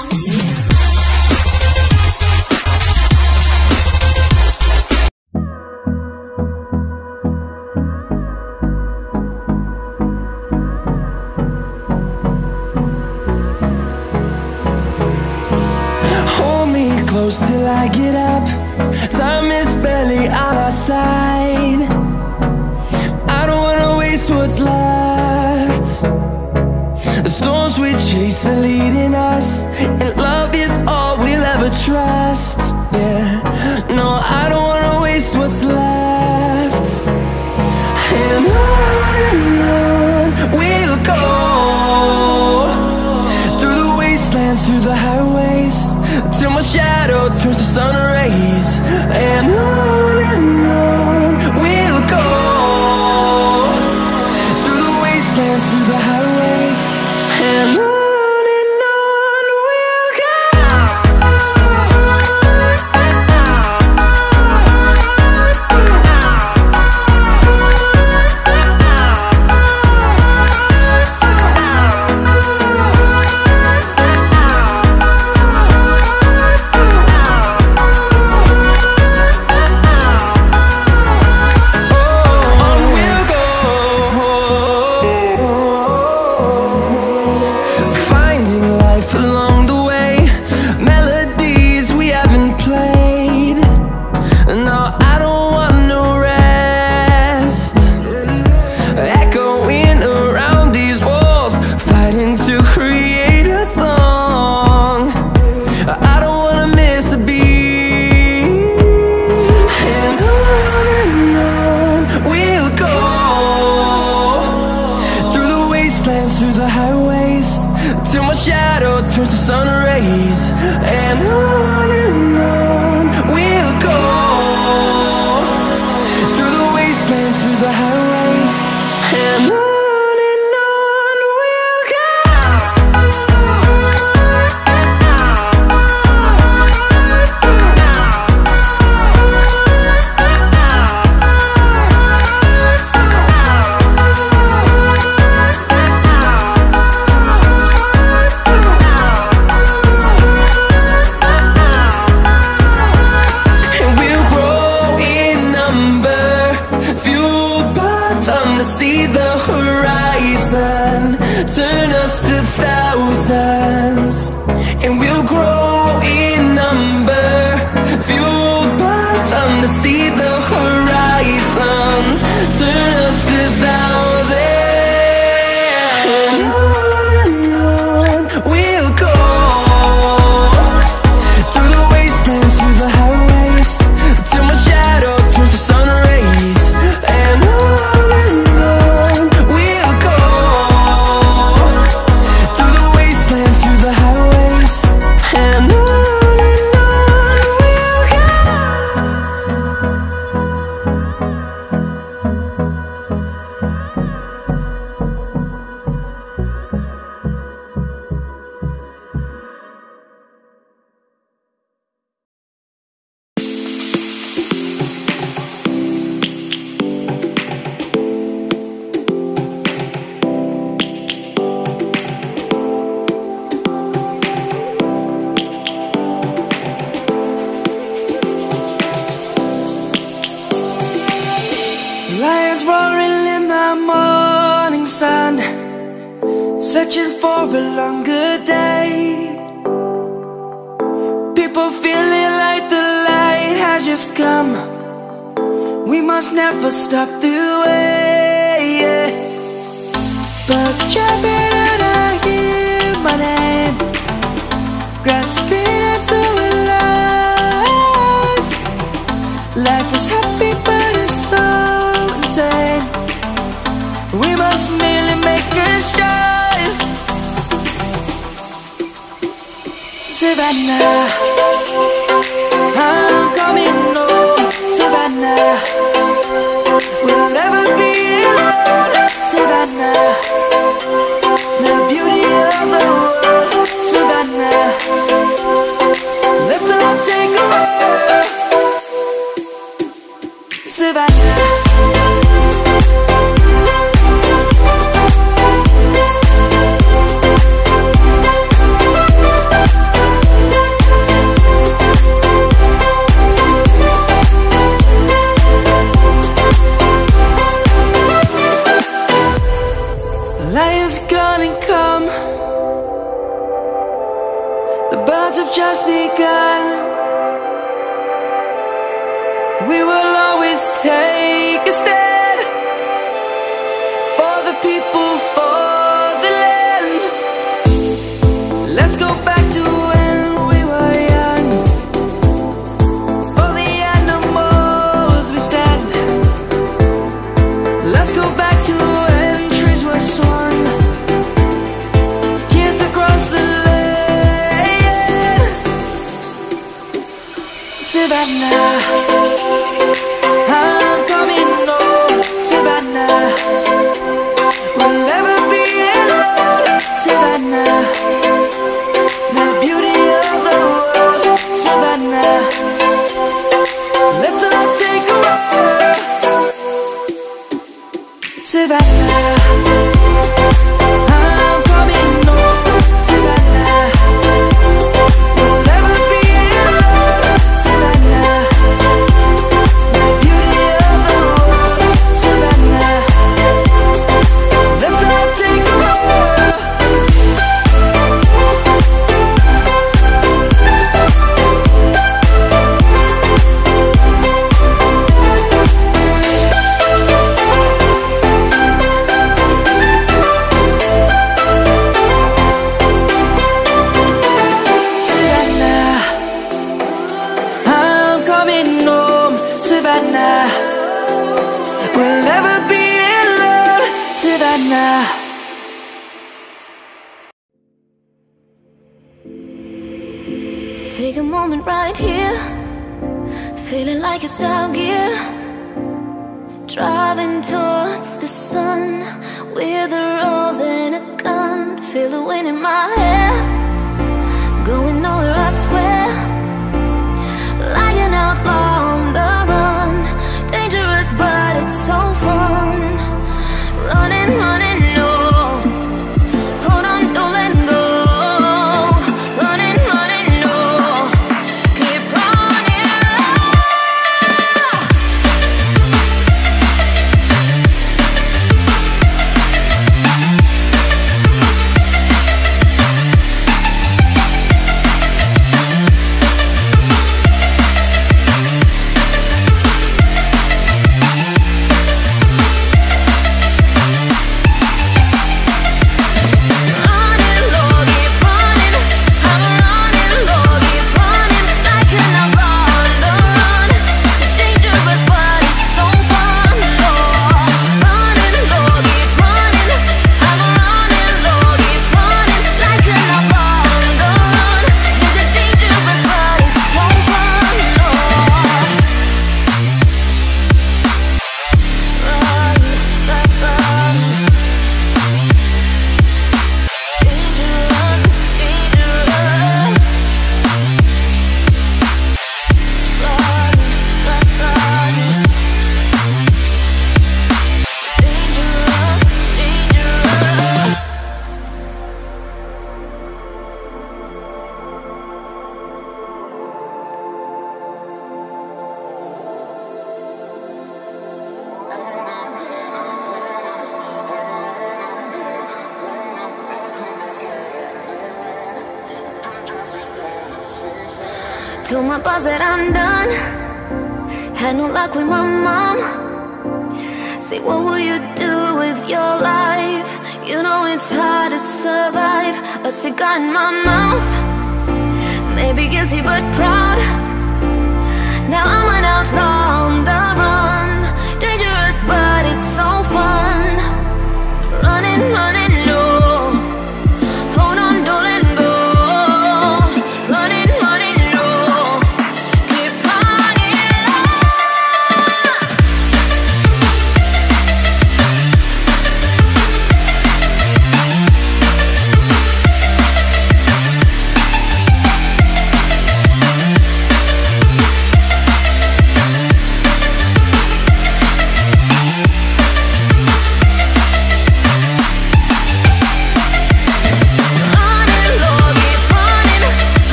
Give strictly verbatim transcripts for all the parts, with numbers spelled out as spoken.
Close till I get up. Time is barely on our side. I don't wanna waste what's left. The storms we chase are leading us, and love is all we'll ever trust. Yeah, no, I don't wanna waste what's left. And on and on we'll go, through the wastelands, through the highways, till my shadow turns to sun rays. And on and on we'll go, through the wastelands, through the highways, and on. Through the highways, till my shadow turns to sun rays. And on and on we'll go, through the wastelands, through the highways, and on. See the horizon, turn us to thousands, and we'll grow in number, fueled by them to see the horizon, turn us to thousands. And on and on we'll go, through the wastelands, through the highways, till my shadow turns to sun rays. And on lions roaring in the morning sun, searching for a longer day. People feeling like the light has just come. We must never stop the way, yeah. Birds chirping and I hear my name, grasping into a life. Life is happy but it's so insane. We must merely make a start. Savannah, I'm coming home. Savannah, we'll never be alone. Savannah, the beauty of the world. Savannah, let's all take a walk. Savannah. words have just begun. We will always take a stand for the people, for the land. Let's go back to when we were young. For the animals we stand. Let's go back to when trees were swung. Kids across the land. Savannah, I'm coming home. Savannah, we'll never be alone. Savannah, the beauty of the world. Savannah, let's all take a ride. Savannah, I'm coming home. Savannah, we'll never be alone. Savannah, the beauty of the world. Savannah, let's all take a ride. Savannah, I'm coming home. Savannah, we'll never be alone. Savannah. Take a moment right here, feeling like it's out gear. Driving towards the sun with a rose and a gun. Feel the wind in my hair, going nowhere I swear. Like an outlaw on the run, dangerous but it's so fun. Running, running, no, hold on, don't let go. Running, running, no, keep running. Running low, keep running. I'm running low, keep running. Like an outlaw on the run, dangerous but it's so fun. Running low, keep running. I'm running low, keep running. Like an outlaw on the run, dangerous but it's so fun. Run, run, run. Dangerous, dangerous. Run, run, run. Dangerous, dangerous. Told my boss that I'm done. Had no luck with my mom. Say, what will you do with your life? You know it's hard to survive. A cigar in my mouth, maybe guilty but proud. Now I'm an outlaw on the run, dangerous but it's so fun. Running, running, no, hold on, don't let go. Running, running, no, keep running.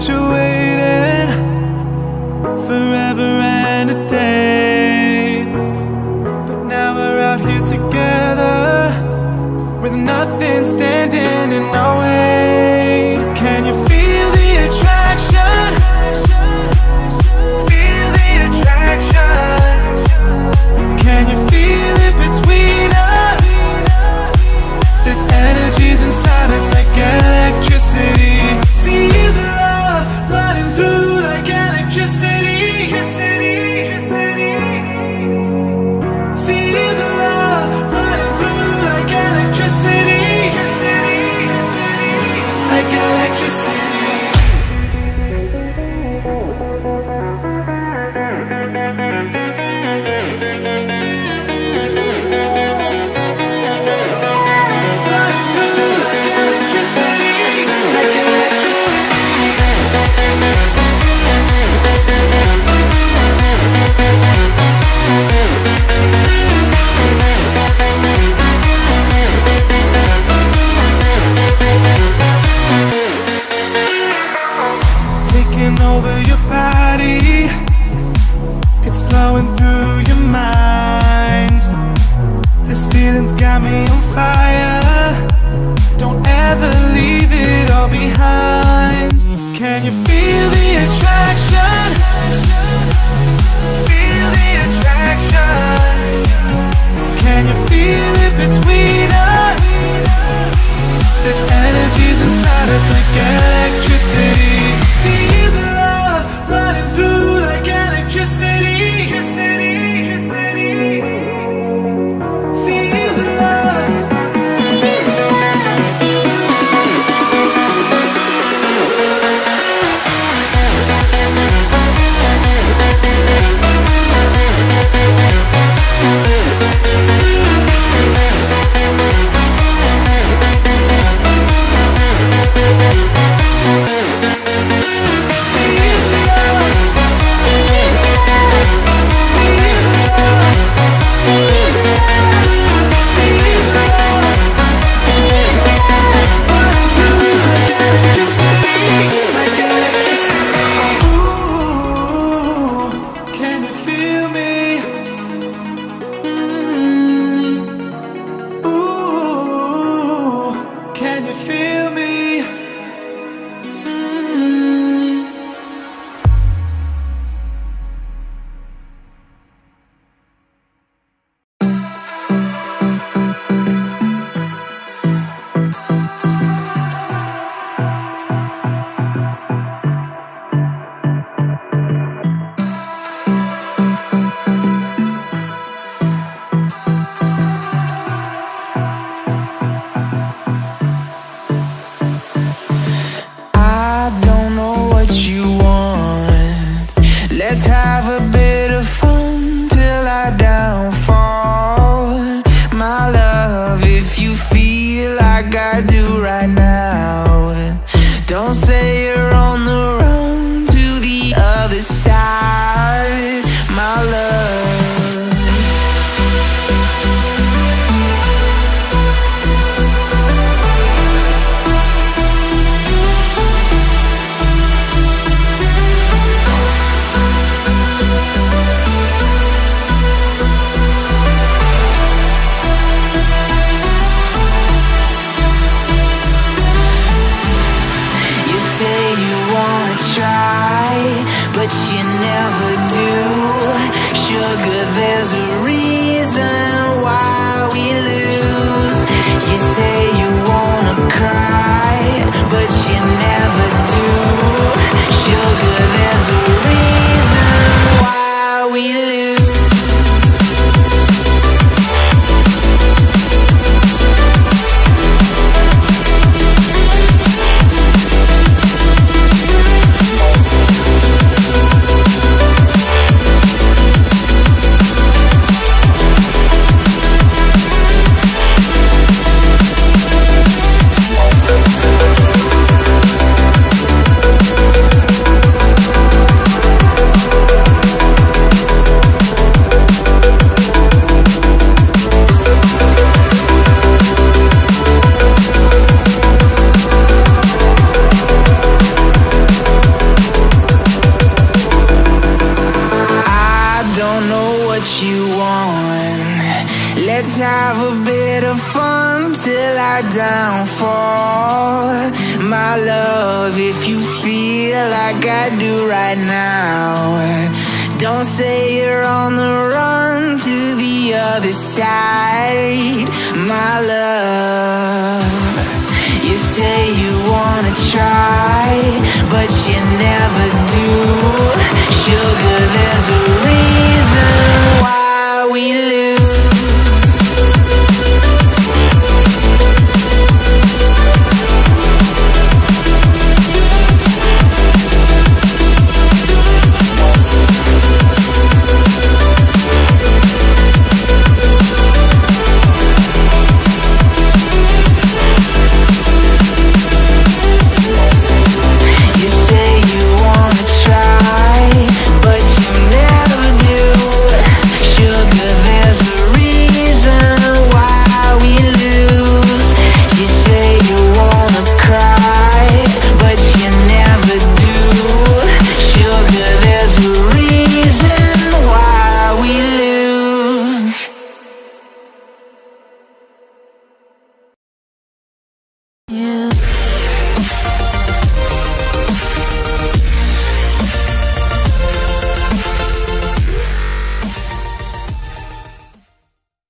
infatuated forever and a day. But now we're out here together with nothing standing in our way. Can you feel the attraction? Feel the attraction. Can you feel it between us? This energy's inside us like electricity. Feel the love running through like electricity. Feel the love running through like electricity. Like electricity. Taking over your body, it's flowing through your mind. This feeling's got me on fire. Don't ever leave it all behind. Can you feel the attraction? Feel the attraction. Can you feel it between us? This energy's inside us like electricity. Feel the love running through like electricity. Feel the love. Let's have a bit of fun till I downfall. My love, if you feel like I do right now, don't say you're on the run to the other side, my love. don't know what you want. Let's have a bit of fun till I downfall. My love, if you feel like I do right now, don't say you're on the run to the other side. My love, you say you wanna try, but you never do. Sugar, there's a